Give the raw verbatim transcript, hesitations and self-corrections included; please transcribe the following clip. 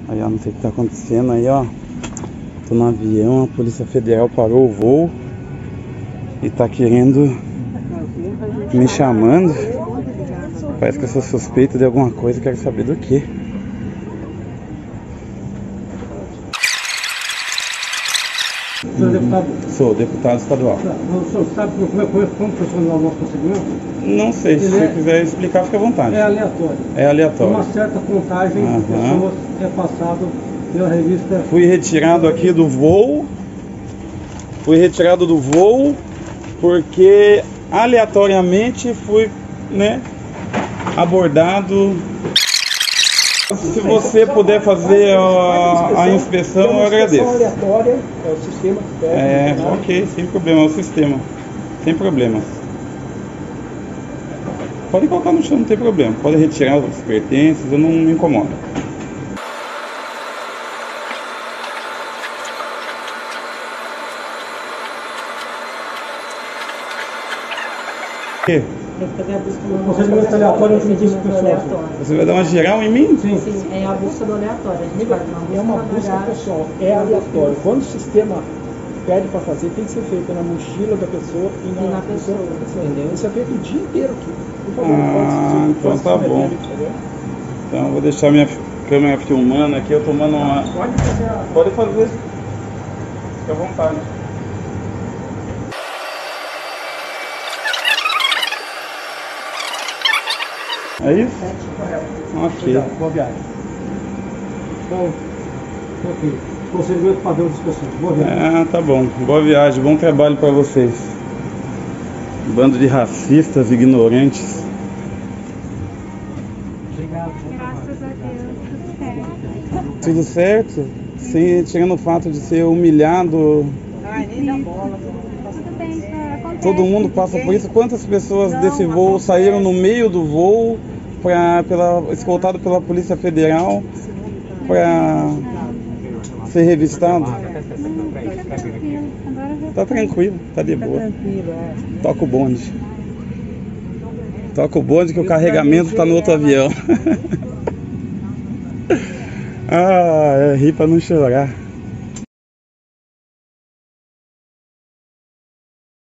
Aí, ó, não sei o que tá acontecendo aí, ó. Tô no avião, a Polícia Federal parou o voo e tá querendo me chamando. Parece que eu sou suspeito de alguma coisa, quero saber do que. O senhor é deputado? Sou deputado estadual. O senhor sabe como, é, como funciona o nosso procedimento? Não sei, se Ele você é- quiser explicar, fica à vontade. É aleatório. É aleatório. Uma certa contagem Aham. de pessoas é passado pela revista. Fui retirado aqui do voo. Fui retirado do voo porque aleatoriamente fui, né, abordado. Se você puder fazer a, a inspeção, eu agradeço. Aleatória, é o sistema que pede. É, ok, sem problema, é o sistema. Sem problemas. Pode colocar no chão, não tem problema. Pode retirar os pertences, eu não me incomodo. O quê? Tem que fazer a busca no O procedimento aleatório é o serviço pessoal. Você vai dar uma geral em mim? Sim. Sim, é a busca do aleatório. A gente faz uma busca É uma na busca bagagem. pessoal, é aleatório. Quando o sistema pede para fazer, tem que ser feito na mochila da pessoa e na, E na pessoa. Entendeu? Isso é feito o dia inteiro aqui. Por favor, Ah, pode se- então pode se tá submeter, bom. entendeu? Então eu vou deixar minha câmera filmando aqui, eu tomando uma... Pode fazer a... Pode fazer. Fique à vontade. É isso? Correto. Ok. Obrigado, boa viagem. Então, ok. Procedimento padrão de inspeção. Boa viagem. Ah, tá bom. Boa viagem, bom trabalho pra vocês. Bando de racistas, ignorantes. Graças a Deus, tudo certo. Tudo certo? Sem, tirando o fato de ser humilhado. Ai, nem dá bola. Tudo bem, senhora, acontece. Todo mundo passa por isso. Quantas pessoas desse voo saíram no meio do voo, pra, pela, escoltado pela Polícia Federal, para ser revistado? Não, fica tranquilo. Agora já Tá tranquilo, tá de boa. Tranquilo, é. Toca o bonde. Toca o bonde que o carregamento tá no outro avião. Ah, é rir pra não chorar.